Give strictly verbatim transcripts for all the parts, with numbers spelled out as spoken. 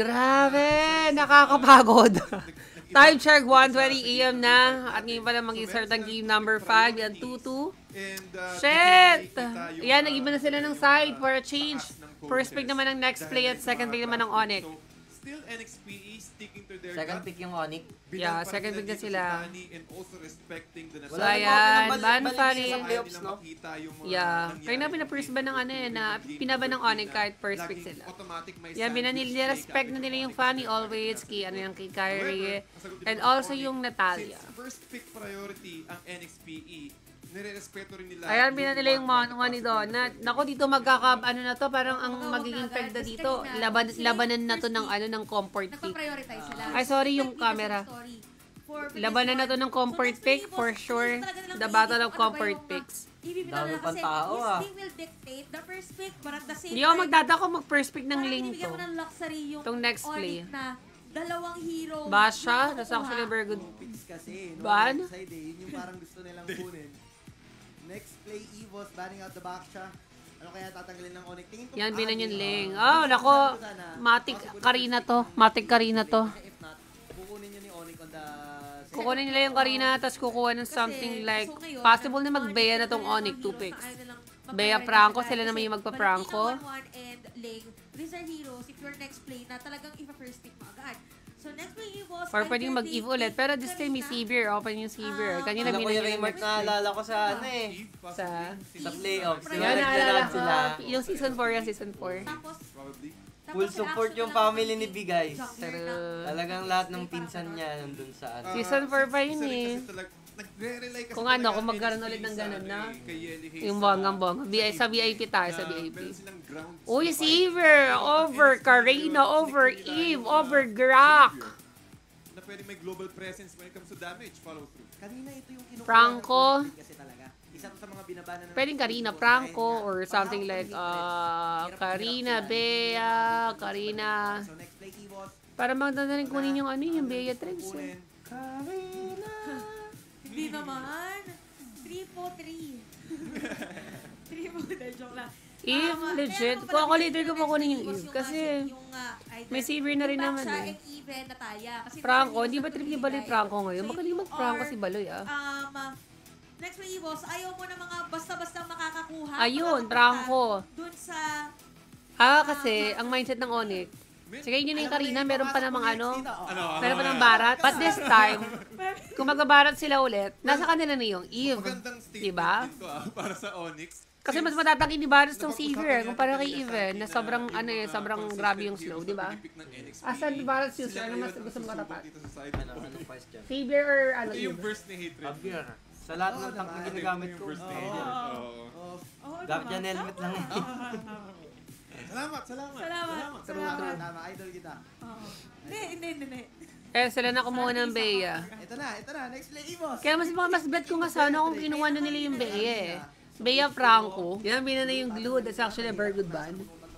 Grabe, nakakapagod. Time check, one twenty A M na. At ngayon pala mag-start ang game number five. Yan, two two. Shit! Yan, nag-iba na sila ng side for a change. First pick naman ang next play at second pick naman ng Onyx. Still N X P E sticking to their second pick yung Onyx. Yeah, second pick na sila. So, ayan, ban pa rin. No? Yeah. Kaya na pinapirst ba ng ano eh, na pinaba ng Onyx kahit first pick sila. Yan, binanil, nirespect na nila yung Fanny always, kay, ano yung kay Kyrie, and also yung Natalia. First pick priority ang N X P E. Nire-respeto rin nila. Ayan, binan nila yung manuwa ni Donna. Nako, dito magkaka, ano na to, parang ang magiging peg na dito. Laban, labanan na to ng, ano, ng comfort pick. Ay, sorry, yung camera. Labanan na to ng comfort pick, for sure. The battle of comfort picks. Dami pang tao ah. Hindi ako magdadako mag-first pick ng Ling to. Itong next play. Dalawang hero. Basha, that's actually very good. Kasi, no, Ban? side, eh, yun yung parang gusto nilang kunin. Next play, Evos, banning out the back siya. Ano kaya tatanggalin ng Onyx? Tingin ko, Yan, binan yung ah, Ling. di- Oh, nako. sana, Matik possible Karina na- to. Matik Karina to. Kasi if not, kukunin nyo ni Onyx on the... Kukunin nila yung Karina, tapos kukuha ng something like, possible na mag-Bea na tong Onyx, two picks. Bea Franco, sila naman yung magpa-Franco. And Ling, these are heroes. If your next play na talagang ipa-first pick mo agad. So next play Evos, Or pwedeng mag-Eve ulit. Pero this time may Seaver. Open yung Seaver. Kanina Sila binan Kuya yung Raymart next na play. alala ko sa ano eh. Sa... Sa playoffs. Diba Yan, naalala naglalaro ko. sila. Yung season four, yung season four. Tapos, Full support yung family ni B guys. Pero... Talagang lahat ng pinsan niya nandun sa ano. Season four pa yun eh. Nagre-rely kasi Kung ano, talaga kung ang magkaroon N X P ulit ng sa ganun ano na. eh, kay Yeli Hayes Yung sa- bonggang-bongga. B I- Sa V I P tayo, sa V I P. meron silang ground Uy, spike. Seaver! Over Karina, over Eve, over Grak! Na pwede may global presence when it comes to damage, follow through. Kanina ito yung kinukuha Franco. ng Onyx kasi talaga. Isa to sa mga binabana ng... Pwedeng Karina Franco or something like uh, Karina Bea, Karina... So next play, Evos. Para maganda rin kunin yung ano yung Bea Trends. Kunin. Karina. hindi naman. three po three. three po three. Joke lang. Eve, Um, legit. kaya Kung ako naman leader ko pa kunin yung Eve. Kasi yung, uh, either- may Seaver na rin yung naman Baksha eh. and Even, Natalia. Kasi Franco, these are hindi ba heroes trip ni na Baloy binibigay. Franco ngayon? So, Magaling if you mag-Franco are, si Baloy ah. Um, next play, Evos, ayaw mo na mga basta-bastang makakakuha. Ayun, makakapunta Franco. Dun sa... Ah, kasi ang mindset ng Onyx. Sige, yun yung Karina, meron pa namang ano, Ano, meron pa ng barat. But this time, kung magbabarat sila ulit, nasa kanila na yung Eve. magandang statement Diba? din to, ah, para sa Onyx. Kasi mas matatangin ni Barat tong Seaver kumpara kay Eve na sobrang ano eh, sobrang grabe yung slow, di ba? Asan ni Barat user? Ano mas gusto mo katapat? Ano, anong question? Seaver or ano Ito yung Eve? burst ni Hatred. Abir. Sa lahat ng tank na ginagamit Yung ko. burst ni Oo. Hatred. Oo. Oh, Oh, Guardian helmet lang eh. Salamat, salamat. Salamat. True, tama, true. tama. Idol kita. Oo. Hindi, hindi, hindi, hindi. Eh, sila na kumuha ng Bea. Ito na, ito na. Next play, Evos. Kaya mas mas bet ko nga sana kung kinuha na nila yung Bea eh. Bea Franco. Yan, bina na yung glue. That's actually a very good ban.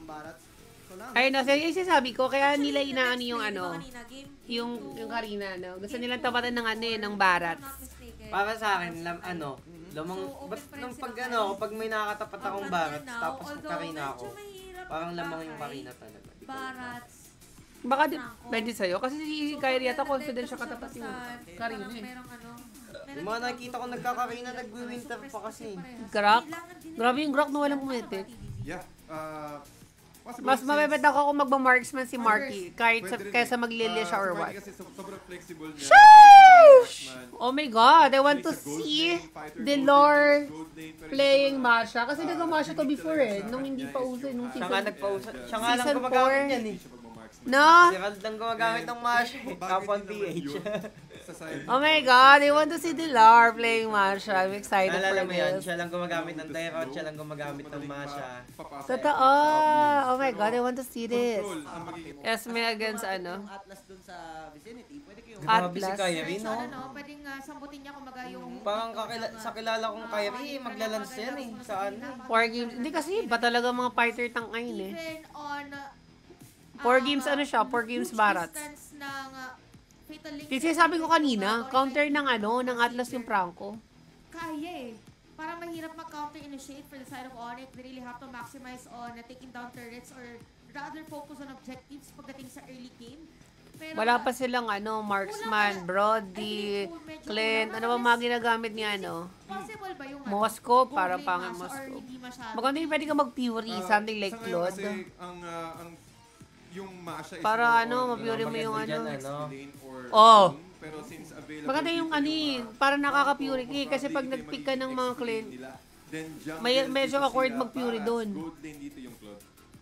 Ayun na, yung sinasabi ko, kaya nila inaano yung ano, yung, yung Karina, no? Gusto nilang tapatan ng ano eh, ng Barat. Para sa akin, lam, ano, lamang, ba't nung pag ano, kapag may nakatapat akong barat, tapos Karina ako, parang lamang yung Karina talaga. Di ko alam. Barat. Baka di, pwede sa'yo. Kasi si Kyrie yata confident siya katapat yung Karina eh. Merong ano. Yung mga nakikita ko nagkakarina, nag-winter pa kasi. Grak? Grabe yung Grak na walang pumitik. Yeah. Uh, possible Mas since- mabibet ako kung magmamarksman si Marky kahit sa, Pwede rin kaysa eh. maglilya siya Ah, or si what. Marky kasi so- sobrang flexible niya. Sheesh! Marksman. Oh my God, I want to He's a gold see lane fighter, the gold lore lane, gold lane, pero playing hindi Masha. Kasi Ah, nag-Masha to unique before talaga eh, sa nung kanya hindi is pa yung uso, eh, nung Siya season. nga nagpausa, siya nga lang Season gumagamit four. yan eh. siya pagmamarksman. No? Si Rald lang gumagamit ng Masha eh. Bagay Top one din P naman H. yun sa side. Oh my God, I want to see the lore playing Masha. I'm excited Naalala for mo yan, this. siya lang gumagamit ng Tyrant, siya lang gumagamit ng Masha. Papasok. Totoo! Oh my God, I want to see this. Control ang magiging- Esme against ano? Yung Atlas dun sa vicinity, pwede kayo... Grabe si Atlas. Kyrie, So, no? ano, pwedeng uh, sambutin niya kumaga yung... Parang kakila, sa kilala kong Kyrie, maglalans yan eh. Saan eh. Four games. Hindi kasi ba talaga mga fighter tank ngayon eh. Even on... uh, Four uh, games ano siya, four games huge Barats. distance ng uh, Fatal Link. Kasi sabi ko kanina, counter ng ano, ng Atlas yung Franco. Kaya eh. Parang mahirap mag-counter initiate for the side of Onyx. They really have to maximize on uh, taking down turrets or rather focus on objectives pagdating sa early game. Pero, Wala pa silang ano, marksman, Brody, Clint, ano ba mga ginagamit niya, ano? possible ba yung ano, Moscow, gold para lane pang Masha or Moscow. hindi masyado? Maganda yung pwede ka mag-Fury, Ah, something like sa ngayon Claude. Kasi ang, ah, ang yung Masha is Para more ano, on, ma-Fury mo yung maganda ano. dyan, ano. lane or Oh. zone. Pero since available Maganda yung dito ano eh, ah, para nakaka-Fury Franco, ka eh, kasi pag probably nag-pick ito ka yung ng mga magiging Clint, nila. Then jungle may- medyo dito awkward sila, mag-Fury Paras, dun. Gold lane dito yung Claude.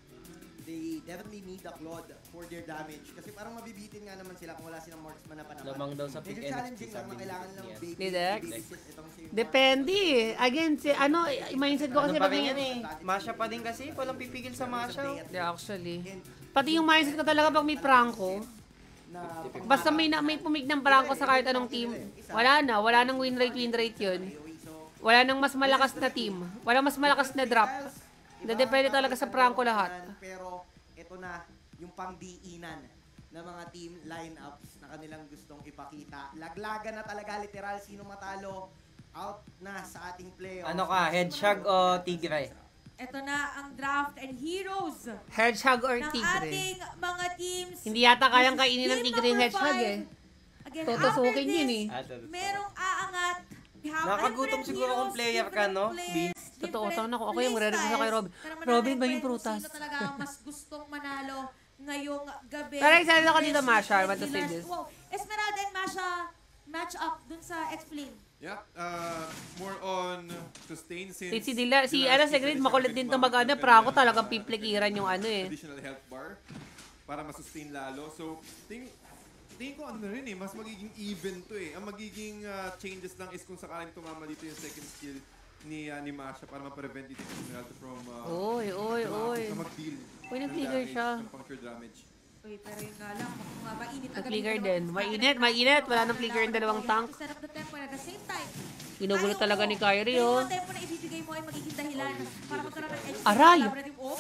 They definitely need the Claude for their damage. Kasi parang mabibitin nga naman sila kung wala silang marksman na panapan. Lamang daw sa pick Medyo N X T, challenging lang sabi na ni kailangan lang Ian. baby. Ni Dex? babysit itong si depende eh. Again, si, ano, mindset ko kasi Ano pa pag rin yan eh. Masha pa din kasi. Walang pipigil sa Masha. oh. Yeah, actually. And Pati yung mindset ko talaga pag may Franco, na basta may, na, may pumig ng Franco sa kahit anong team, wala na. Wala nang win rate, win rate yun. Wala nang mas malakas na team. Wala mas malakas na drop. Nadepende talaga sa Franco lahat. Pero ito na yung pangdiinan ng mga team lineups na kanilang gustong ipakita. Laglagan na talaga literal sino matalo out na sa ating playoffs. Ano ka, Hedgehog o Tigre? Ito na ang draft and heroes Hedgehog or ng Tigre. ating mga teams. Hindi yata kayang kainin ng Team Tigre yung number Hedgehog five. eh. Again, Tutusukin after yun this, eh. Ah, totoo. merong aangat. We have Nakagutom different siguro kung heroes, player ka, different no? players, Totoo, different tama na ako. Ako yung magre-review sa kay playstyles. Robin. Pero Robin, mananay maging pa rin kung prutas. Sino talaga ang mas gustong manalo ngayong gabi. Pero excited ako dito, Masha. I want to say Killers. this. Wow. Esmeralda and Masha match up dun sa Explain. Yeah, uh, more on sustain since... Si, si Dila, si ano, si Grid, makulit din to mag ano, Franco talagang piplikiran yung ano eh. Additional health bar para masustain lalo. So, ting tingin ko ano na rin eh, mas magiging even to eh. Ang magiging uh, changes lang is kung sakaling tumama dito yung second skill ni, uh, ni Masha para ma-prevent dito yung Esmeralda from uh, Oy, oy, oy. na mag-deal. Uy, ng nag-trigger damage, siya. ng puncture damage. Uy, pero yun nga lang, kung uh, mainit agad Nag-flicker yung din. dalawang Mainit, scatter mainit. na- Wala nang flicker yung dalawang tank. To set up the tempo and at the same time, Ginugulo ayaw talaga mo. ni Kyrie, Pero oh. yung tempo na ibibigay mo ay magiging dahilan para magkaroon ng edge. Aray! Collaborative off.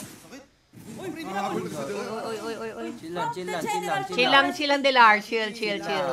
Mahabol sa dalawa. Oy, oy, oy, oy. Chill lang, chill lang, chill lang, Chill lang, chill lang, Delar. Chill, chill, chill.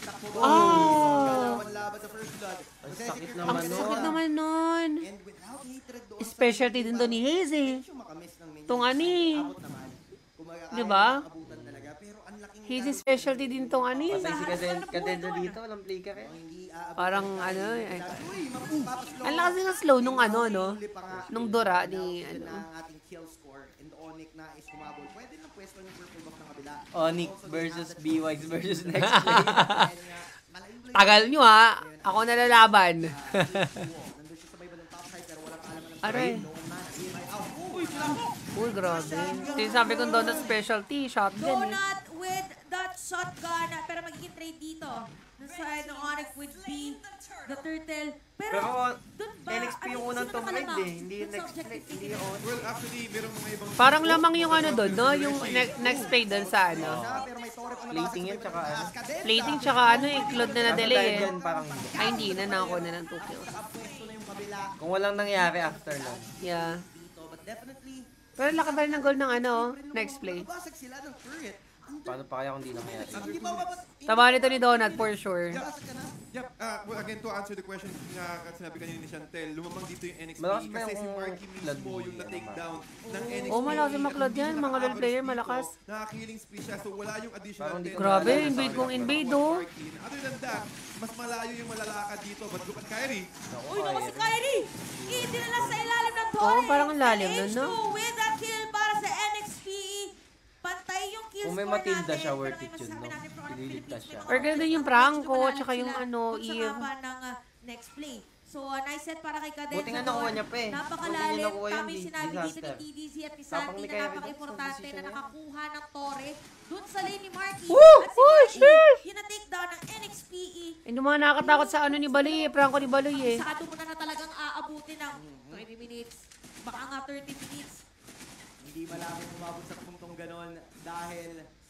Oh! Laban sa first blood. Ang sakit Ang naman nun. sakit naman nun. And without hatred doon sa Specialty din to ni Haze eh. medyo makamis ng minions. Tong ano eh. Abot naman. Kumaga, kaya Diba? abutan talaga. Pero ang laking Haze specialty din tong ano eh. Patay si Kadel- Kadendo dito, walang flicker eh. hindi aabot. Parang ano eh. Uy, mapapaslow. Ang lakas ng slow nung ano, no? Huli pa nga. Nung Dora ni Announced ano. na ang ating kill score and the Onyx na is humabol. Pwede na pwesto yung purple buff ng kabila. Onyx versus B-Wix versus next play. Dahil nga, malaking play. Tagal nyo ha. Ako nalalaban. Ah, nandun siya sa may bandang top side pero walang kaalaman ng Aray. no man. Ay, out. Uy, Uy, grabe. Sinasabi kong donut specialty, shotgun eh. Donut with that shotgun. Pero magiging trade dito. Dun sa ng Onyx with B, the turtle. Pero, Pero dun ba? N X P yung ano, unang sino top nakalamang? raid eh. Hindi Dun yung sa next play. objective Hindi ticket. yung Well, actually, merong mga ibang... Parang lamang yung ano doon, no? Yung ne- next play doon sa ano. pero may torre pa na Plating yan, tsaka ano. Plating tsaka ano eh, Claude na na-delay dahil eh. dyan, parang hindi. Ay, hindi na nakakuha na ng two kills. Pwesto na yung kabila Kung walang nangyari after nun. Yeah. dito. But definitely, Pero laki pa rin ng goal ng ano, next play. basag sila ng turret. Ang Paano pa kaya kung di nangyari? Hindi ba mapat... Tama nito ni Donut for sure. Basag ka na. Yep, uh, well, again, to answer the question nga uh, sinabi kanina ni Chantel, lumamang dito yung N X P Malakas ba kasi yung si Marky Claude mismo yung Lee, na-take ano ba? down ng N X P. Oh, malakas yung mga Claude yan, mga lone player, malakas. Nakaka-killing spree siya, so wala yung additional Parang di ten. ko Grabe, naalala. invade kong invade oh. Other than that, mas malayo yung malalakad dito. But look at Kyrie. Naku, Uy, naku si Kyrie. Kyrie! Itinala sa ilalim ng torre. Oo, parang ang lalim nun, no? H two with a kill para sa N X P E. Pantay yung kill Kung may score Matilda natin. siya, Pero worth may it yun, masasabi no? natin from our Ililigtas Philippines, siya. may mga Or ganun din yung opportunities Franco, na tsaka yung sila ano, dun sa Eve. haba ng ah, next play. So, uh, nice set para kay Cadenza. Buti nga nakuha niya pa eh. Kung hindi Napakalalim. niya nakuha yun, Tama yung di- sinabi dito ni disaster. T D Z at ni Tapang Sandy ni na Kyrie napaka-importante Dixon, na decision nakakuha ng Torre dun sa lane ni Marky. Woo! At si Oh, Marky, shit! yun na take down ng N X P E. Yung mga nakakatakot sa ano ni Baloy eh, Franco ni Baloy eh. Sado mo na na talagang aabutin ng twenty minutes. Baka nga thirty minutes. Hindi malapit umabot sa puntong ganon dahil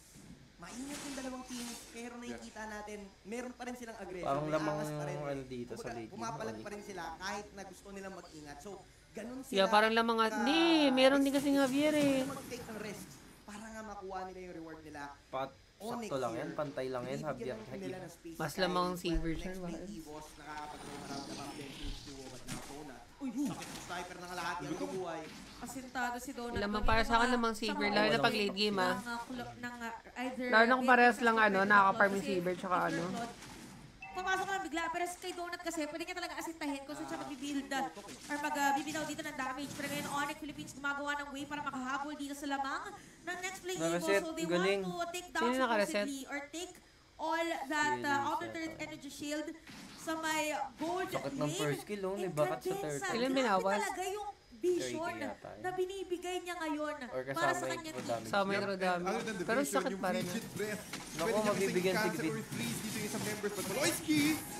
maingat yung dalawang team pero nakikita natin meron pa rin silang aggression. Parang may lamang angas pa rin. ano dito sa Kumbaga, late game, pumapalag Onyx. pa rin sila kahit na gusto nilang mag-ingat. So, ganun sila. Yeah, parang lamang at, ka- ni, meron din kasi Javier eh. mag-take ng risks para nga makuha nila yung reward nila. Pat, Onyx sakto lang yan, here, pantay lang yan, binibigyan Javier. nila ng space Mas dahil lamang si well, Virgin, next week, bakit? Evos, nakakapag-roam around the map din, H two O, but now Donut. Uy, sakit ng sniper ng lahat yan bubuhay. Asintado si Donut. Alam mo, Doon para yung sa akin mga- namang Saber, sa lalo mga na pag late game, ah. ng, uh, klo- ng, uh, either Lalo na kung parehas lang, Beatrice ano, or nakaka-farm Claude. yung Kasi Saber, tsaka if ano. you're Claude, Pumasok ka bigla, pero kay Donut kasi, pwede ka talaga asintahin kung saan siya mag-build or mag-bibitaw dito ng damage. Pero ngayon, Onyx Philippines gumagawa ng way para makahabol dito sa lamang ng next play Evo. Nakareset, So they galing. want to take down Sino nakareset? supposedly or take all that Really, uh, outer shit, turret ah. energy shield sa may gold Sakit ng lane. first kill, oh, may And bakat sa Cadenza, turtle. Ilan grabe binawas? talaga yung vision thirty yata yun. na binibigay niya ngayon Or para kasama sa yung kanyang true team. damage. Sa may Rodami. Other than the Pero vision, sakit yung pa rin. frigid breath. Naku, Pwede niya mabibigyan kasing si cancel Grid. or freeze dito yung isang members. But Maloyski!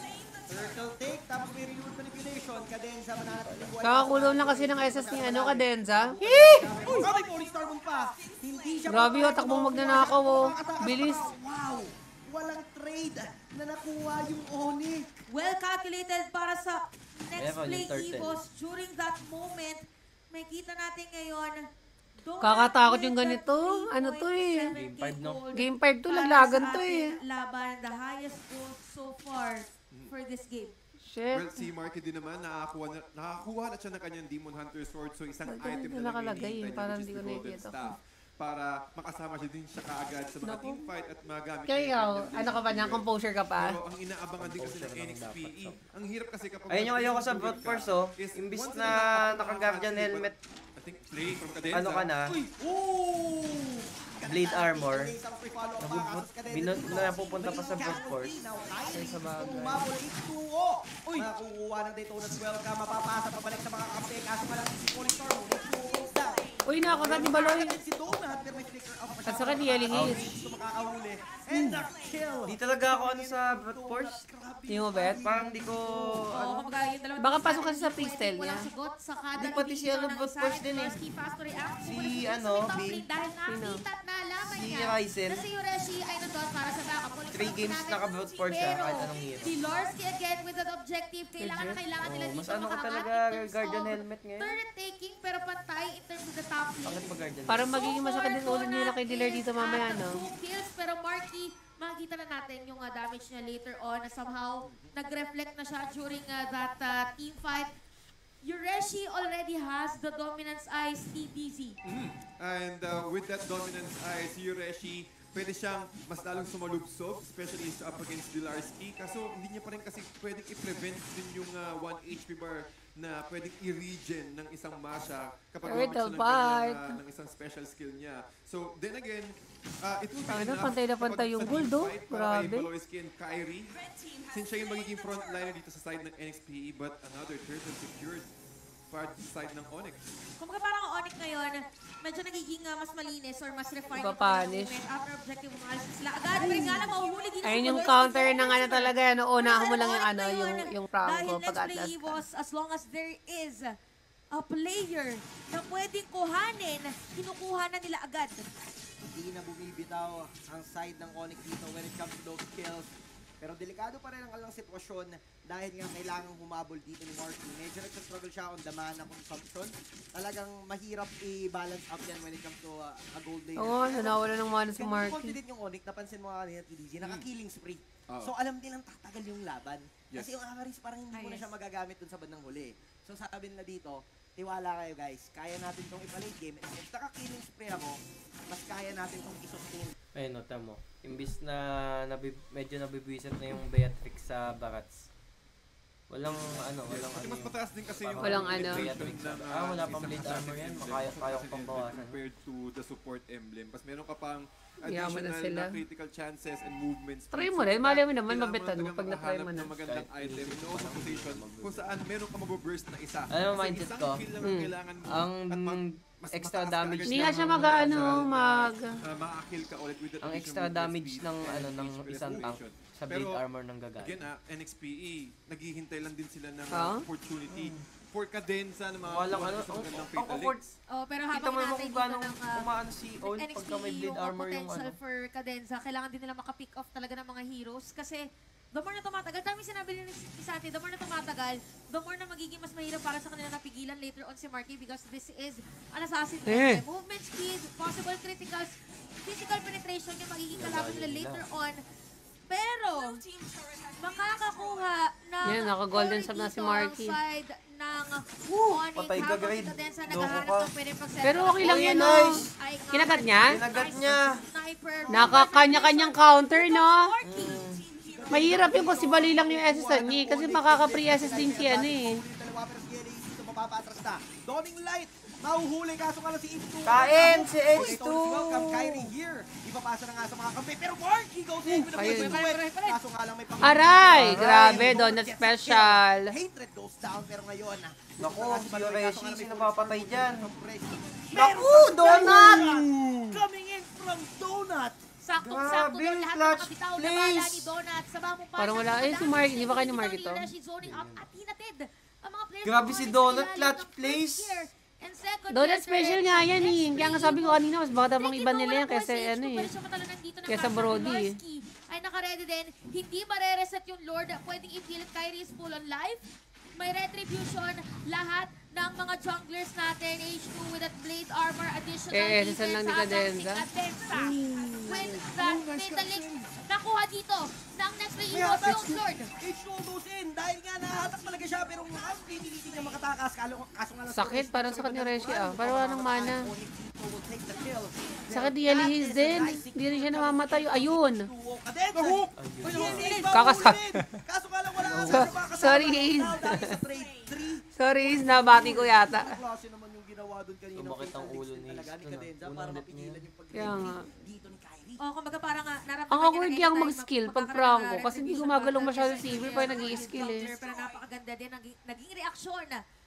Turtle take, tapos may reload manipulation. Cadenza, mananatiling buhay. Kakakulong lang kasi ng S S ni ano, Cadenza. Uy! Sabi ko, Star Moon pa. Hindi siya Grabe, papayag oh, takbong na magnanakaw, makuha oh. siya. Nakataka Bilis. pa. Wow! Walang trade na nakuha yung Onyx. Well calculated para sa next Meron play yung turtle. Evos. During that moment, may kita natin ngayon. Donut Kakatakot yung with ganito. the Ano to eh? Game five, no? gold Game five to, para laglagan sa to eh. ating Laban, the highest goal so far for this game. Well, Shit. si Marky din naman, nakakuha na, nakakuha na siya ng kanyang Demon Hunter Sword. So, isang Ba't item ganito na lang nakalagay hinihintay eh? niya, Parang which is hindi the ko Golden nakikita. Staff. Para makasama siya din siya kaagad sa mga Naku. teamfight at magamit Kaya niya ikaw, yung kanyang ano ka ba niyan? Blade Composure ka pa? Pero ang inaabangan din kasi ng Composure N X P E, lang dapat. ang hirap kasi kapag... Ayun yung ayoko sa nag-blade brute ka, force, oh. is Imbis once na nakaka- naka-guardian nakaka- helmet, I think play from Cadenza. ano ka na, Uy! Oh! Blade armor, Isang free follow up nabubut- pa kasi Cadenza binu- dito. na pupunta pa sa Magiging brute force. Now, Kyrie, Ay, sa bagay. kung umabol, it's two oh. Uy! Makukuha ng Daytona twelve ka, mapapasa pabalik sa mga kampe. Kaso pala si Pony Storm, it's two oh down. Uy, nakagat ni Baloy. Si Donut, pero may flicker up. At saka ni Yelling Hills. Gusto makakahuli. And the kill. Di talaga ako ano sa brute force. Hindi mo bet? Parang di ko, Oo, ano, kumbaga yung dalawang Baka teams pasok kasi natin sa hindi freestyle pwedeng niya. walang sagot sa kada Di pati siya nabibitaw ng ng brute isa. force din eh. First key fast to react. Si, Pupunta sila sa ano, may top B. lane dahil Sino? nakita at nalaman Si niya Ryzen. na si Yureshi ay nandun para sa backup. Ulit Three pa games natin. naka-brute force siya, Pero kahit anong hero. si Lorsky again with that objective. Kailangan na kailangan nila Oh, dito mas ano ka makaangat talaga, in terms guardian of helmet ngayon. turret taking pero pantay in terms of the top lane. Bakit pa guardian? Parang magiging masakit din ulo nila kay Dealer dito mamaya, no? Two kills, pero Marky, makikita na natin yung uh, damage niya later on na somehow nag-reflect na siya during uh, that uh, team fight. Yureshi already has the dominance eyes, T D Z. And uh, with that dominance ay si Yureshi, pwede siyang mas lalong sumalubsob, especially sa up against Dilarski. Kaso hindi niya pa rin kasi pwedeng i-prevent din yung uh, one H P bar na pwedeng i-regen ng isang Masha kapag gamit siya Turtle ng, part. kanyang, uh, ng isang special skill niya. So then again, uh, it will be Tangina, enough pantay na pantay kapag yung sa gold, oh. teamfight para kay Grabe. Baloyski and Kyrie. Since siya yung magiging frontliner dito sa side ng N X P E, but another turtle secured para sa side ng Onyx. Kung parang ang Onyx ngayon, medyo nagiging uh, mas malinis or mas refined yung Ipapunish. kanilang movement. After objective, umalis sila agad. Pero nga lang, mahuhuli din Ayun si yung Baloy. counter ng ano talaga, ano, unahan mo lang yung ano, Ngayon, yung, yung Franco Dahil pag next play atlas ka. Evos, as long as there is a player na pwedeng kuhanin, kinukuha na nila agad. Hindi na bumibitaw ang side ng Onyx dito when it comes to those kills. Pero delikado pa rin ang kanilang sitwasyon dahil nga kailangang humabol dito ni Marky. Medyo nagsastruggle siya on the mana consumption. Talagang mahirap i-balance up yan when it comes to uh, a gold lane. Oo, nawawala ng mana si Kung Marky. confident yung Onyx, napansin mo kanina T D Z, naka-killing spree. Oo. So alam nilang tatagal yung laban. Yes. Kasi yung Amaris parang hindi Ah, mo na yes. siya magagamit dun sa bandang huli. So sabi nila dito, tiwala kayo guys, kaya natin itong ipa-late game. If naka-killing spree ako, mas kaya natin itong isustain. Ayun, nota mo. Imbis na nabi, medyo nabibwisit na yung Beatrix sa Barats. Walang ano, walang Kasi ano. mas mataas din kasi yung Walang ano. penetration ng, uh, Ah, wala pang isang blade assassin armor yan. emblem Makaya, kaya ko assassin pang emblem bawasan. compared to the support emblem. Pas meron ka pang Yaman na additional sila. na critical chances and movements. Try speed. mo So, rin, malay mo naman, kailangan mabetan mo talagang pag na-try makahanap mo na. ng magandang item in all position kung saan meron ka mababurst na isa. Alam mo, Kasi mindset isang ko, kill lang ang Hmm. kailangan mo. Ang at mag- mas extra mataas ka damage agad Hindi ng- nga siya mag, ano, mag... uh, maka-kill ka ulit with that ang additional extra movement damage speed ng and ano ng H P isang tank restoration. sa blade Pero, armor ng gagal. Again ah, N X P E, naghihintay lang din sila ng Ah? opportunity for cadenza na mga Walang ano, sa magandang ang fatal awkward. hits. Oh, pero Kita habang mo naman natin kung dito gaano ng uh, umaano si Owl N X T pagka may blade yung armor yung potential ano. for Cadenza, kailangan din nila maka-pick off talaga ng mga heroes kasi the more na tumatagal, dami sinabi rin ni Santi, the more na tumatagal, the more na magiging mas mahirap para sa kanila napigilan later on si Marky because this is an assassin. Eh. Movement speed, possible criticals, physical penetration yung magiging kalaban nila later on. Pero, makakakuha ng Yan, naka-golden sub na si Marky. Side ng Onyx. patay ka, Habang Grade. si Cadenza Loko naghahanap ka. ng pwedeng pag-set Pero up. okay lang Oh, yan, yeah, no? nice. Ay, nga. Kinagat niya? Kinagat niya. Sniper. Nakakanya-kanyang counter, no? Marky. Mahirap yung kung si Bali lang yung S S niya eh, kasi makaka-pre S S din si ano eh. Dalawa pero si L A C dito mapapatras na. Dawning Light, mahuhuli kaso nga lang si H two. Kain si H Uy, two. welcome Kyrie here. Ipapasa na nga sa mga kampi. Pero Mark, he goes in with a Ayun. quick win. Kaso nga lang may pang- Aray! Grabe, donut special. Hatred goes down pero ngayon. Naku, ito nga si Baloy, kaso Reshi, nga lang may sino papatay dyan? Meron Naku, pa Donut! Coming in from Donut. Saktong-sakto Grabe, doon lahat ng clutch mga bitaw na plays. bala ni Donut. Sa bamong pa. Parang wala. Eh, si Mark, di ba kayo ni Mark ito? Zoning up at hinatid. Ang mga players Grabe ng si Onyx Donut, sa ilalim clutch ng first plays. year and second Donut year special sa nga yan eh. next Kaya nga sabi ko kanina, mas bata pang iba nila yan kaysa H two ano eh. pa rin siya matalanan dito ng Kaysa Kasha Brody eh. Pilarski. Ay nakaredy din. Hindi mare-reset yung Lord. Pwedeng ipilit Kyrie's full on life. May retribution. Lahat ng mga junglers natin. H two with that blade armor. Additional Eh, defense. season lang ni habang Cadenza. Si Cadenza. With that metalic. Nakuha dito. Ng next play. May Iwas hatak. yung Lord. H two goes in dahil nga nahatak talaga siya pero ang pinilitin niya makatakas. Kalo- Kaso nga lang Sakit, sa- parang sakit ni Reshi ah. Parang walang mana. Onyx dito will take the kill. Sakit ni Elihis din. Hindi rin siya namamatay. Ayun. Cadenza. Nahook! Kakasal. Kaso nga lang wala So- siya makasama. sorry, Ace. Now, dahil sa trade three. Sorry, is nabati ko yata. Anong klase naman yung ginawa doon kanina? Tumakit ang Fatal ulo Extent ni talaga Ace ni dun, ah. Cadenza Unang para net mapigilan niya. yung Kaya nga. pag-retreat dito ni Kyrie. O, kumbaga parang nga, naramdaman Ang niya awkward na kaya ang anytime mag-skill pag magkakaroon Franco ng kasi hindi retribution gumagalong para masyado kay si Ivy Xavier, pag ng nag-i-skill eh. jungler, Pero napakaganda din, naging, naging reaksyon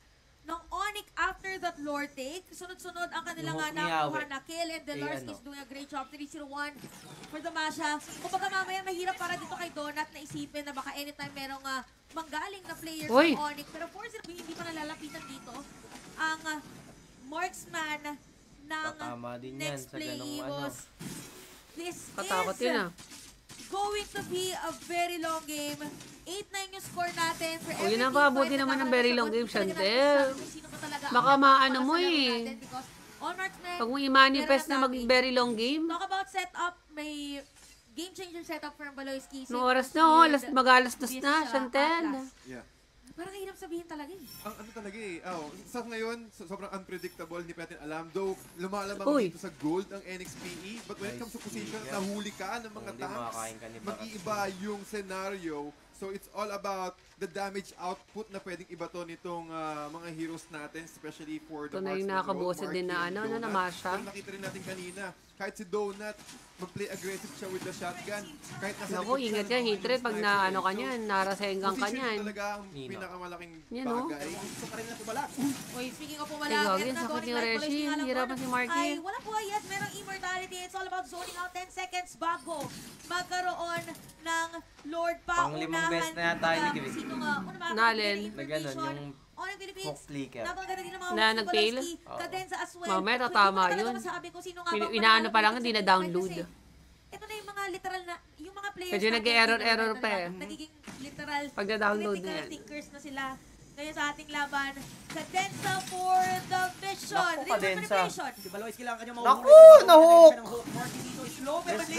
ng Onyx after that lore take. Sunod-sunod ang kanilang Yung uh, hook ni nakuha Yawe. na kill and Delarski Eh, is doing a great job. three zero one for the Masha. Kumbaga mamaya mahirap para dito kay Donut na isipin na baka anytime merong uh, manggaling na players Uy. ng Onyx. Pero four zero hindi pa nalalapitan dito ang uh, marksman ng Tatama din yan next sa play ganong was ano. this Katakot is yun ah. going to be a very long game. eight nine yung score natin. For O, yun every ang team pabuti fight na naman ng nakakalaban very sa long bot, game, talaga natin Chantel. masasabi kung sino ka talaga ang Baka maano mo makakalaro eh. natin because all marksmen, Pag mo i-manifest na meron maging damage. very long game, Talk about setup, may game changer setup for Baloyski. no oras na oh, alas mag-alas-dos This, na, uh, Chantel. Atlas. Yeah. Parang hirap sabihin talaga eh. Ang ano talaga eh, oh, sa ngayon, so, sobrang unpredictable, hindi pa natin alam. Though, lumalabang Uy. dito sa gold ang N X P E, but when it comes to position, Yeah. nahuli ka ng mga Hindi tanks, makakain ka ni Baras. mag-iiba yung scenario. So it's all about the damage output na pwedeng ibato nitong ah, mga heroes natin, especially for the Ito na yung marksman nakakabose role, din na Marky ano, and ano, na Donut. Masha. Pero nakita rin natin kanina, kahit si Donut, mag-play aggressive siya with the shotgun. Kahit nasa Naku, likod siya ingat ng ka, mga hatred pag sniper na eh. ano ka So, niyan, narasenggang ka position niyan. talaga ang Nino. pinakamalaking Yan, oh. bagay. Gusto pa rin na tumalak. Uy, speaking of Ay, pumalak, gagi, eto na, sakit Donnie ni Light, Reshi. Baloyski nga lang Hirapan doon. si Marky. Ay, wala po, yes, merong immortality. It's all about zoning out ten seconds bago magkaroon ng Lord pa. Pang limang beses na yata yun ni Chris. Sino nga? Una mga Nalin. Na ganun, yung On the Philippines. hook flicker. Napakaganda din ng mga Na hooks ni nag-fail? Baloyski, Oo. Cadenza as well. Mamaya So, tatama hindi ko talaga yun. masabi kung sino nga Pin- bang inaano pa lang, mananalo hindi sa na-download. Kasi Ito na yung mga literal na, yung mga players Medyo natin, nag-error-error hindi pa na- eh. Nagiging literal Pag na-download na critical yan. thinkers na sila. Ngayon sa ating laban, Cadenza for the mission. Naku, Ribbon Cadenza. manipulation. Si Baloyski lang kanya Naku, mauhuli. nahook! Siya ng hook. Marky dito is low, pero Let's late.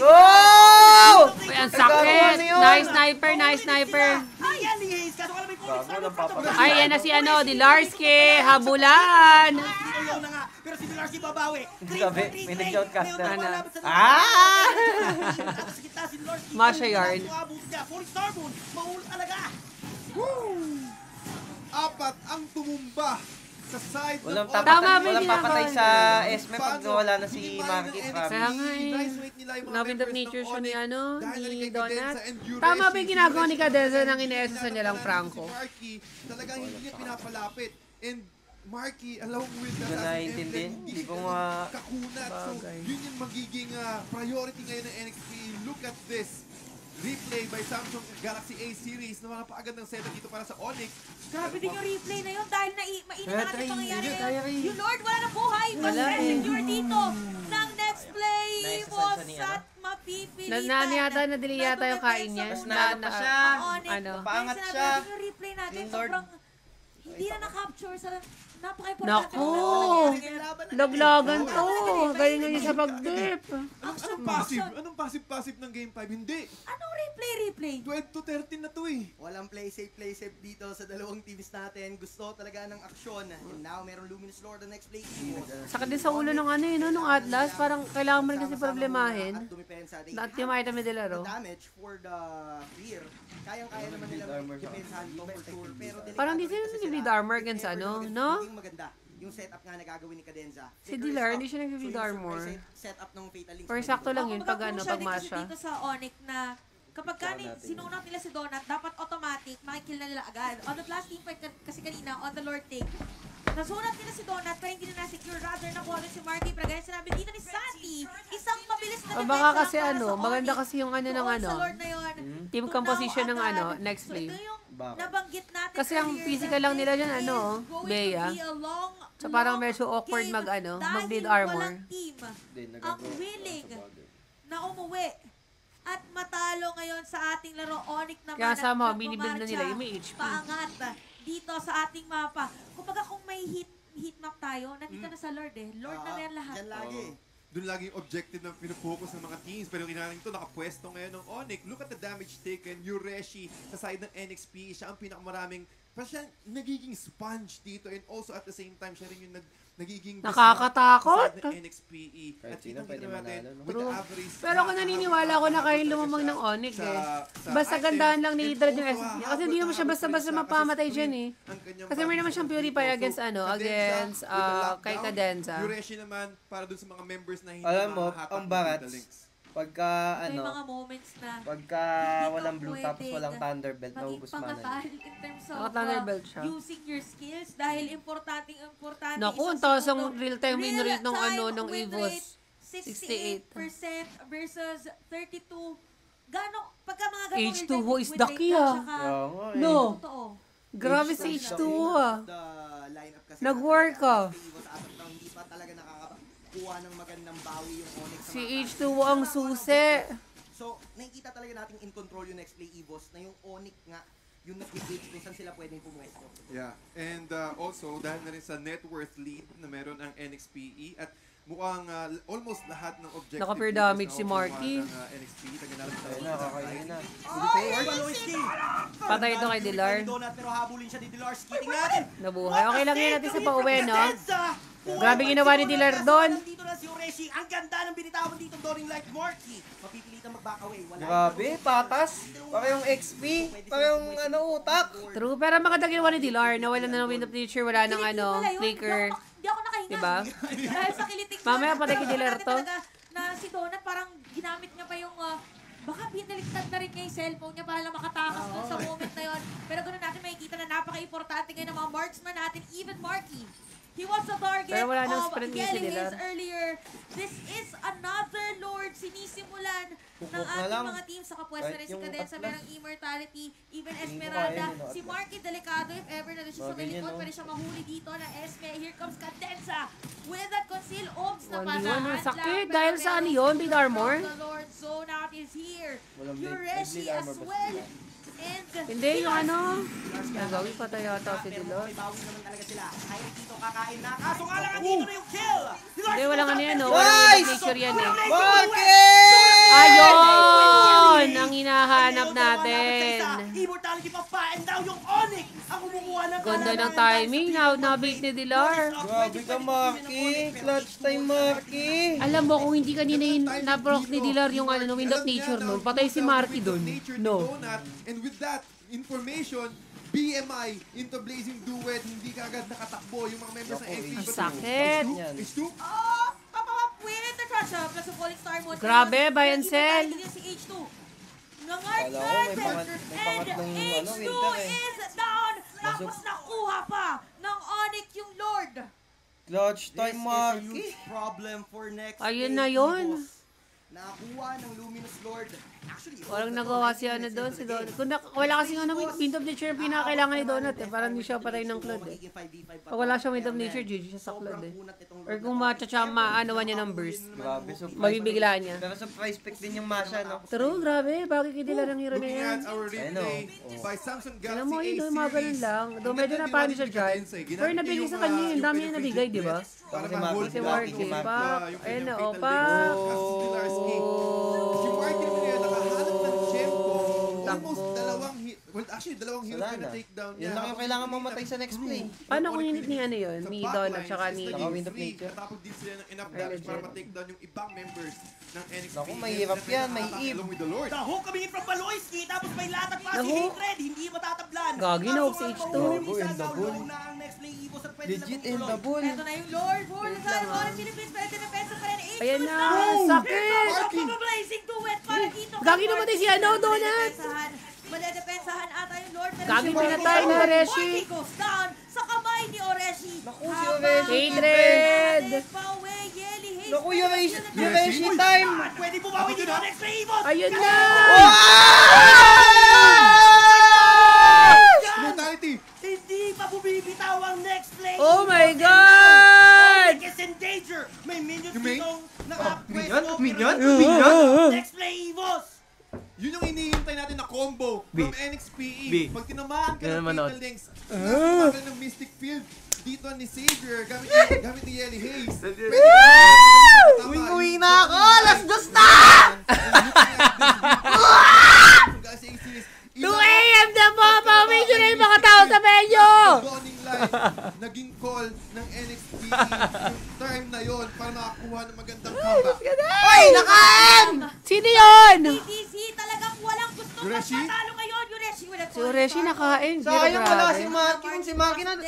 go! Uy, ang Ay, sakit! gago, ano yun? Nice sniper, nice sniper. Ay, yan ni Hayes. Kaso ka lang may Gago, Onyx napapatay. Ay, yan na si ano, Dilarski, habulan. Ayaw na nga. Pero si Bilarski babawi. Sabi, may nag-shoutcaster. Ano? Ah! Sa gitna si Bilarski. Masha yarn. Abot niya. Full star moon. Mahul talaga. Apat ang tumumba sa side Walang ng papatay, Tama ba yung walang papatay ginagawa sa niya? Esme pag wala na si Marky. Kaya nga eh. Love in the nature siya ni ano, ni Donut. Tama ba yung ginagawa ni Cadenza nang ine-S niya lang Franco? Si Marky, talagang hindi niya pinapalapit. And Marky, along with Hindi ko that, naiintindihan. Hindi ko nga... kakunat. So, Bagay. yun yung magiging ah, priority ngayon ng N X T. Look at this. Replay by Samsung Galaxy A series na napakagandang setup dito para sa Onyx. Grabe din yung replay na yun dahil na mainit na Kaya, natin pangyayari Try, ngayon. Try. Yung Lord, wala na buhay. Mas Wala eh. secure dito ng next play. Naisa Was sa niya, at mapipilitan. Na, na, yata, nadili yata yung kain niya. Mas Na, naano na, pa siya. Onyx. ano. Paangat Kaya siya. sinabi natin yung replay natin, Yung Lord. sobrang hindi na na-capture sa napaka-importante. Naku! Laban na Laglagan to. Galingan niya sa pag-dip. Anong passive? Anong passive-passive ng Game five? Hindi. Anong replay, replay? twelve to thirteen na to eh. Walang play safe, play safe dito sa dalawang teams natin. Gusto talaga ng aksyon. And now, meron Luminous Lord the next play. Sakit din sa ulo ng ano eh, no? Nung Atlas. Parang kailangan mo rin kasi problemahin. At dumipensa. They Lahat have yung item nila, the ro. damage for the clear. Kayang-kaya naman nila depensahan to for sure. Pero Parang di delikado sila rin kasi nag-bleed sila. armor against If ever ano, maganda- no? Maging maganda yung setup nga na gagawin ni Cadenza. Si Flicker Dilar, is hindi up. siya nag-bleed So, yung armor. surprise set- setup ng Fatal Links. Or sakto lang yun Kumbaga, pag ano, crucial pag din kasi masya. dito sa Onyx na kapag ka sinunat nila si Donut, dapat automatic, makikill na nila agad. On the last team fight ka- kasi kanina, on the Lord take, nasunat nila si Donut pero hindi na na-secure. Rather, nakuha rin si Marky. Pero ganyan sinabi dito ni Santi, isang mabilis na O defense baka lang kasi para ano, sa maganda Onyx. kasi yung ano ng Doon ano, sa Lord na yun, team to composition now ng agad. ano, next So, play. ito yung Bakit? nabanggit natin Kasi ang earlier physical that lang nila this dyan, ano, is going Bea. to be a long, So, parang long medyo awkward game mag, ano, dahil mag-bleed armor. walang team Hindi, ang nagagawa ko willing sa bagay. na umuwi at matalo ngayon sa ating laro. Onyx naman Kaya at sama, nagpumarcha binibuild na nila yung may H P. paangat dito sa ating mapa. Kumbaga kung may hit heat map tayo, nandito na sa Lord eh. Lord na Ah, yan lahat. Diyan lagi. Oo. Doon lagi yung objective na pinofocus ng mga teams. Pero kinaling to, nakapwesto ngayon ng Onyx. Look at the damage taken. Yureshi sa side ng N X P. Siya ang pinakamaraming, parang siya nagiging sponge dito. And also at the same time, siya rin yung nag, nagiging Nakakatakot. sa side ng N X P E. Kahit At sino kitang-kita pwede natin, manalo, no? with the True. average, Pero ako naniniwala ako na kaya lumamang ng Onyx sa- eh. sa Basta item. gandahan lang ni And Hydra yung also, S S niya. Kasi hahabol- hindi naman siya hahabol basta-basta pa rin siya mapamatay kasi dyan sprint eh. ang kanyang Kasi may naman body siyang sa purify dito. against So, ano, Cadenza against, with the ah, lockdown. kay Cadenza. Yureshi naman, para dun sa mga members na hindi Alam mo, makahatak ang ng Barats, Vita Links. Pagka, May mga ano, moments na pagka hindi ka walang blue tapos pwedeng walang thunderbelt, maging naubos mana pangatal niya. in terms of Naka-thunderbolt uh, siya. using your skills dahil importante importante Naku, isang ang taas ang segundo. real-time win rate ng ano, Real-time ng win Evos. rate, sixty-eight percent versus thirty-two. Gano, pagka mga ganong H two O real-time is win the rate key, ka, ah. tsaka Kaya nga eh. No. totoo. Grabe H two si is H the two key. ah. The lineup kasi Nag-work natin, ah. Steve, as of now, hindi pa talaga nakakakuha ng magandang bawi yung Onyx. sa Si mga H two O ang susi. So, nakikita talaga natin in control yung next play Evos na yung Onyx nga yung nag-gauge kung saan sila pwedeng pumwesto. Yeah. And uh, also, dahil na rin sa net worth lead na meron ang N X P E at mukhang uh, almost lahat ng objective Naka-pure is damage si nakukuha Marky. ng, uh, N X P E. Taganarap tayo. Ayun na, kakainin na. Patay ito kay Dilar. Pero habulin siya ni Dilar. Skiting natin. Nabuhay. Okay lang yan natin sa pauwi, no? Grabe ginawa ni Dilar doon. Dito na si Ureshi. Ang ganda ng binitawan dito during like Marky. Mapipilitan mag-back away. Wala Grabe, patas. Para yung X P, para yung ano, utak. True, pero maganda ginawa ni Dilar. Nawala na ng wind of nature, wala ng Kiliting ano, pala yun. flicker. Di ako, di ako nakahinga. Diba? Dahil sa kiliting Mamaya na- patay kay Dilar natin to. talaga Na si Donut parang ginamit niya pa yung uh, baka binaliktad na rin niya yung cellphone niya para lang makatakas dun sa moment na yon. Pero ganoon natin makikita na napaka-importante ngayon ng mga marksman natin, even Marky. He was the target Pero wala nang of sprint niya si Yellow Dilar. Haze earlier. This is another Lord sinisimulan ng Pupok na ating lang. mga team sa kapwesta Kahit rin si yung Cadenza, atlas. merong Immortality, even Hindi ko Esmeralda. kaya yun, no, Si atlas. Marky delikado if ever na siya sa Bagay may niya, likod, no? pwede siya mahuli dito na Esme. Here comes Cadenza with that conceal orbs na one v one, panahan ang lang. sakit. Pero Dahil sa ano meron yun, bleed armor? The Lord Zone out is here. Walang blade- Yureshi blade as armor ba well. sila? And Hindi, yung ano, nagawin pa tayo yata si Pero Dilar. may bawi naman talaga sila. Kahit dito kakain na. Kaso nga lang, andito na yung kill! Hindi, walang ano yan, no? Walang wind of Nice! nature yan, eh. Marky! Ayun! Ang hinahanap natin. Immortality pa pa, and now yung Onyx ang kumukuha ng Ganda ng kalaban. timing. Now, nabait ni Dilar. Grabe ka, Marky. Clutch time, Marky. Alam mo, kung hindi kanina yung naproc ni Dilar yung ano, wind of nature nun, patay si Marky dun. No. And with that information, B M I into Blazing Duet, hindi ka agad nakatakbo yung mga members ng N X P. Ang sakit. H two? oh, papapap with the trash up. Plus a falling star mode. Grabe, buy and Even sell. tayo din si H two. Nangarap Kala ko may natin. pangat- may pangatlong, And ano, H two winter eh. is down. Tapos nakuha pa ng Onyx yung Lord. Clutch This time, is a Marky. huge problem for next Ayun play, na yun. Evos. nakakuha ng Luminous Lord. Actually, Walang nagawa si ano doon, si Donut. Kung na, wala kasi ano, Wind of Nature yung pinakakailangan ni Donut eh. Parang hindi siya patay ng Claude eh. Pag wala siya Wind of Nature, G G siya sa Claude eh. Or kung machacha, maanawan niya ng burst, Grabe, surprise. mabibiglaan niya. Pero surprise pick din yung Masha, no? True, grabe. Bakit hindi lang ang hero na Looking yan? at our replay by Samsung Alam mo, Galaxy A yun, mga ganun series. lang. Though medyo Ang ganda napano din siya ni dyan. Cadenza eh. Pero nabigay sa kanya yun. Dami niya nabigay, di ba? Para Si ma-hold Marky, Si back Marky, yung, pa. uh, yung Ayun na, kanyang o, fatal pa. damage. Kasi si Dilarsky. Si Marky naman ngayon, nakahanap ng Chempo. Almost Takbo. dalawang hit. Well, actually, dalawang heroes Wala na na. take down niya. Yun lang yung kailangan mamatay sa next play. Paano kung init ni ano yun? Ni Donut tsaka ni... Saka Wind of Nature. Natapos din sila ng enough Ay, damage para legit. ma-take down yung ibang members ng N X T. Naku, mahirap yan, may Attack Eve. along with the Lord. Taho kami from Baloyski, tapos may latag pa si Naku. Hatred, hindi matatablan. Gagi na, si H two. Gago, endable. Legit endable. Ito na yung Lord for the side of all Philippines, pero depensa pa rin. Eight Ayan to na, nine. sakit! Marky. Blazing duet para dito. Gagi namatay si ano, Donut! Madedepensahan ata yung Lord. pero Gagi si Marky pinatay ni goes- Oreshi. Marky goes down sa kamay ni Oreshi. Naku, si Habang Oreshi. Hatred! Pauwi, Yeli Hayes. Naku, yung race, Pero yung sila- race time! Pwede bumawi dito ang next play, Evos! Ayun na! Brutality. Hindi pa bumibitaw ang next play. Oh my Evos. God! Onyx is in danger. May minions You may- ditong naka-pwesto. Minion? pero Minion? hindi Minion? Next play, Evos! Yun yung hinihintay natin na combo from N X P E. B. Pag tinamaan ka Ganun ng manood. Fatal Links, nasa ka ng Mystic Field dito ni Xavier gamit ni, gamit ni Yeli Hayes. Pwede Uwi-uwi na ako! Alas dos na! two A M na po! Pamedyo na yung mga tao sa medyo! Dawning light, naging call ng N X P E yung time na yon para makakuha ng magandang comeback. Ay, nakain! Sino yun? T D C talagang walang gusto Ureshi? magpatalo ngayon. Ureshi with a Si Ureshi nakain. Sayang wala si Grabe. Marky. Kung si Marky na...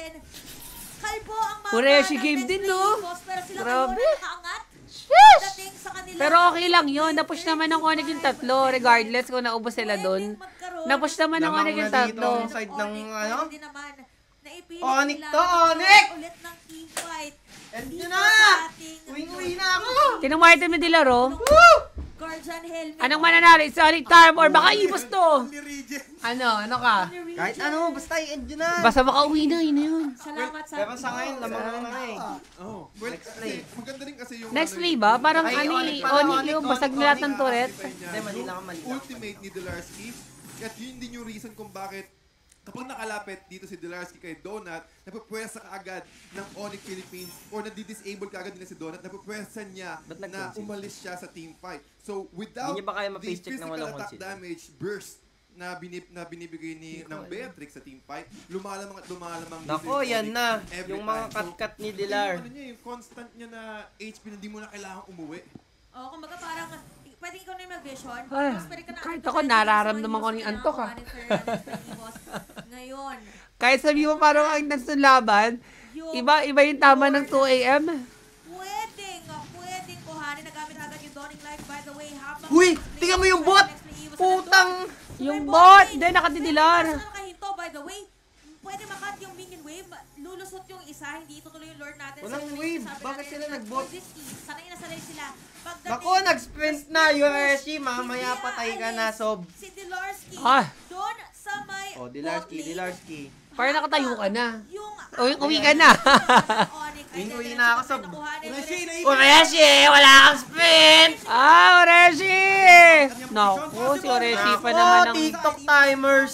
Kalbo ang mga Ureshi ng game best din, play no? Evos, pero sila Grabe. ngayon ang nakaangat. Sheesh! Dating sa kanila. Pero okay lang yun. Napush naman ng Onyx yung tatlo. Regardless kung naubos sila doon. Napush naman ng Lamang Onyx yung na dito tatlo. ang side ng ano? Hindi naman. Naipilit Onyx nila to, na Onyx! ulit ng team fight. And Dito yun na! sa ating Uwing-uwi na ako! Tinumartin mo Dilaro. Guardian helmet. Anong mananalo? Sonic Time or baka ibos to? Ano? Ano ka? Kahit ano, basta i-end yun na! Basta makauwi na. Yun na yun. Salamat sa Pero sa ngayon, lamang na na eh. Oh, well, kasi maganda rin kasi yung Next ano, play ba? Parang Ay, ano Onyx eh. pala, Onyx Onyx, yung basag na lahat ng turret. Hindi, mali lang, mali lang. Ultimate ni Dilarsky. At yun din yung reason kung bakit kapag nakalapit dito si Dilarsky kay Donut, napupwersa ka agad ng Onyx Philippines or nadi-disable ka agad nila si Donut, napupwersa niya Ba't na nag-concede? umalis siya sa team fight. So without Hindi niya ba kaya the ma-face check physical ng walang attack concede? damage burst na binib na binibigay ni ng Beatrix sa team fight, lumalamang at lumalamang Nako, dito yan Onyx na. every Yung mga time. So, cut-cut ni Yung Dilar. ano niya, yung constant niya na H P na hindi mo na kailangan umuwi. Oo, kumbaga parang pwede ikaw na yung mag-vision. Ay, Tapos pwede ka na kahit agad ako, na- nararamdaman ko Evos ng kailangan antok, ah. kuhanin for Ernest Evos. Ngayon, Kahit sabi mo parang ang nasa laban, yung iba iba yung tama ng two A M. pwedeng, pwedeng kuhanin. Nagamit agad yung Dawning Light, by the way. Habang Uy, tingnan mo yung bot! Putang! Yung bot, hindi nakadidilar. Pwede nakahinto, by the way. Pwede makat yung minion wave. Lulusot yung isa, hindi itutuloy yung lord natin. Walang Sa wave. sabi Bakit natin, sila "Lord, nag-bot?" this team, sanay na sanay sila. Pagdating- Nako, nag-sprint na, Ureshi. Mamaya Hindi patay ka aalis na, Sob. Si Dilarsky, Ah. doon sa may Oh, Dilarsky, bot lane, Dilarsky. Parang nakatayo ka na. Yung Uwi, uwi ka na. Onyx, ay, Uwi diretso na ako, pa Sob. nakuhanin. Ureshi, Ureshi. Oreshi! Wala kang sprint! Ah, Oreshi! Naku, si Oreshi pa naman Nako, ang TikTok timers.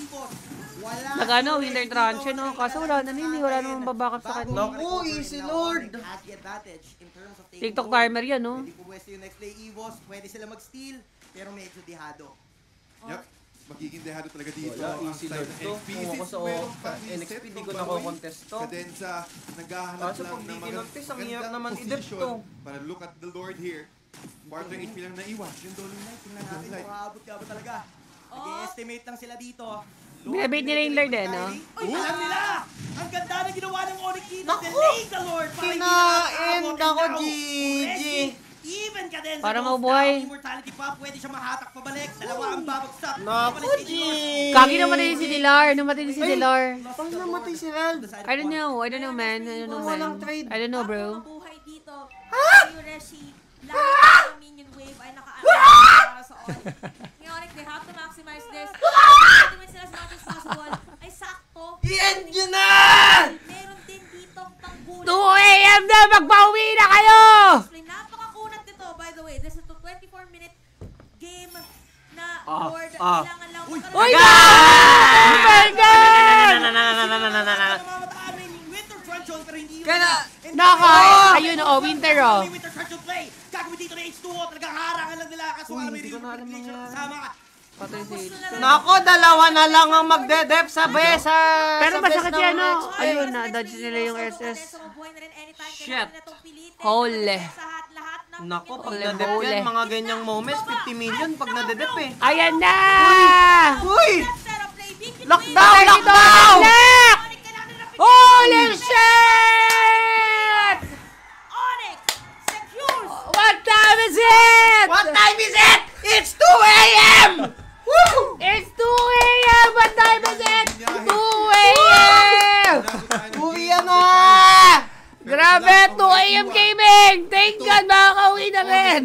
Wala. nag-ano, winter trance no? Kaso wala na nini, wala namang babakap sa kanya. Naku, easy lord. Has the advantage in terms of taking TikTok gold. timer yan, no? Pwede pumwesto yung next play Evos, pwede sila mag-steal, pero medyo dihado. Yep. Magiging dehado talaga dito. Wala, ang easy side lord ng to. N X P. Kung ako sa Meron o- pang N X P, reset di from ko Baloy. nako-contest to. Cadenza, naghahanap Kaso lang pag ng di magand- kinontes, ang hirap magandang naman position i-depth to. Para look at the Lord here. Partner H P lang naiwan. Yung Dolly Knight, tingnan Natin natin. kung aabot ka ba talaga. Nag-estimate lang sila dito. Binabait nila yung Lord eh, no? Uy, alam nila! Ang ganda na ginawa ng Onyx dito. Naku! Delay the Lord para hindi Kinain nakakaabot. ako, Now, G G. Ureshi, even Cadenza Para goes mabuhay. down. Immortality pa, pwede siya mahatak pabalik. Dalawa ang babagsak. Naku, Pabalik G. si Lord. Kagi naman na si Dilar, namatay din si Dilar. Pang namatay si Rel. I don't know, I don't know man, I don't know man. Walang trade. I don't know bro. Ang mabuhay dito, si Ureshi, lahat ng minion wave ay naka-align para sa Onyx. Ngayon, Onyx, they have to maximize this. Ultimate sila as much as possible. Ay, sakto. I-end yun na! Meron din ditong panggulat. two A M na! Magpauwi na kayo! Napakakunat nito, by the way. This is a twenty-four minute game na Ah, board. ah. Kailangan lang Uy! magkaroon- Oh my God! May Winter Front Zone pero hindi yun. Kaya Naka! Ayun oh, winter oh. May Winter Front Zone play. Gagawin dito na H two O. Talagang harangan lang nila. Kaso Uy, alam mo hindi yung ko na alam Glacier mangyari. kasama ka. Patay si Nako, dalawa na lang ang magde-dep sa bes sa Pero sa masakit best yan, ng no? next Ayun, play. na-dodge nila yung S S. Shit. Holy. Nako, pag Holy, na-dep holy. yan, mga ganyang moments, fifty million pag na-dep eh. Ayan na! Uy! Lockdown! Lockdown! Lockdown! Lock! Holy shit! Onyx secures. What time is it? What time is it? It's two A M! Woo! It's two A M! What time is it? two A M! Uwi na! Grabe, two A M gaming! Thank God, makakauwi na rin!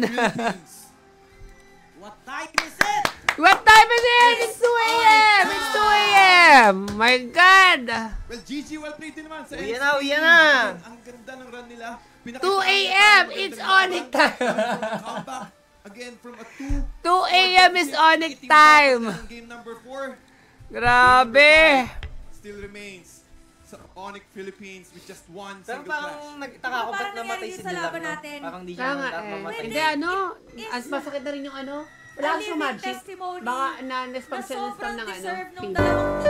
What time is it? What time is it? It's two A M! It's two A M! My God! Well, G G, well played din naman sa Uwi N C T. na, uwi na! Ang ganda ng run nila. two A M! It's Onyx time! Comeback again from a two. two A M is Onyx time! Game number four. Grabe! Still remains sa Onyx Philippines with just one Pero single parang flash. nagtaka ko ba't Parang namatay nangyari si din sa Dilac, laban no? natin. Parang di siya Kaya nga namatay. eh. mamatay. Hindi ano, Is- as masakit na rin yung ano. Wala A akong living magic. testimony Baka na na-response ng sobrang ano. deserve nung pink. dalawang